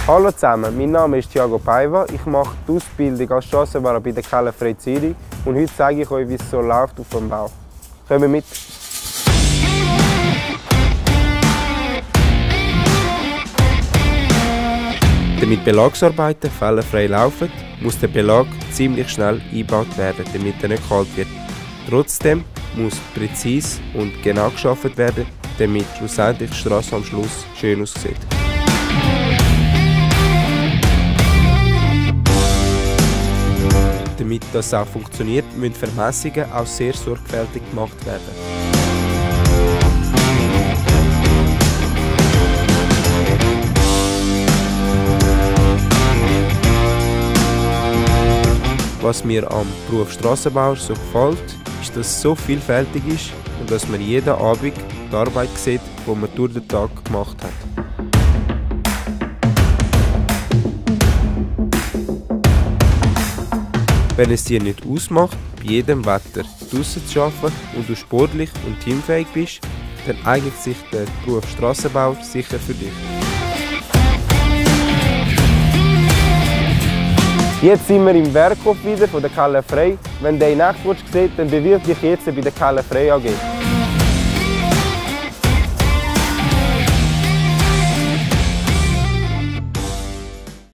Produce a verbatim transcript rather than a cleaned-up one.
Hallo zusammen, mein Name ist Thiago Paiva. Ich mache die Ausbildung als Strassenbauer bei der Keller Frey Zürich und heute zeige ich euch, wie es so läuft auf dem Bau. Kommt mit! Damit Belagsarbeiten fehlerfrei laufen, muss der Belag ziemlich schnell eingebaut werden, damit er nicht kalt wird. Trotzdem muss präzise und genau gearbeitet werden, damit schlussendlich die Strasse am Schluss schön aussieht. Damit das auch funktioniert, müssen Vermessungen auch sehr sorgfältig gemacht werden. Was mir am Beruf Strassenbauer so gefällt, ist, dass es so vielfältig ist und dass man jeden Abend die Arbeit sieht, die man durch den Tag gemacht hat. Wenn es dir nicht ausmacht, bei jedem Wetter draussen zu arbeiten und du sportlich und teamfähig bist, dann eignet sich der Beruf Strassenbauer sicher für dich. Jetzt sind wir im Werkhof wieder von der Keller Frey. Wenn du ihn nicht sehen willst, dann bewirb dich jetzt bei der Keller Frey A G.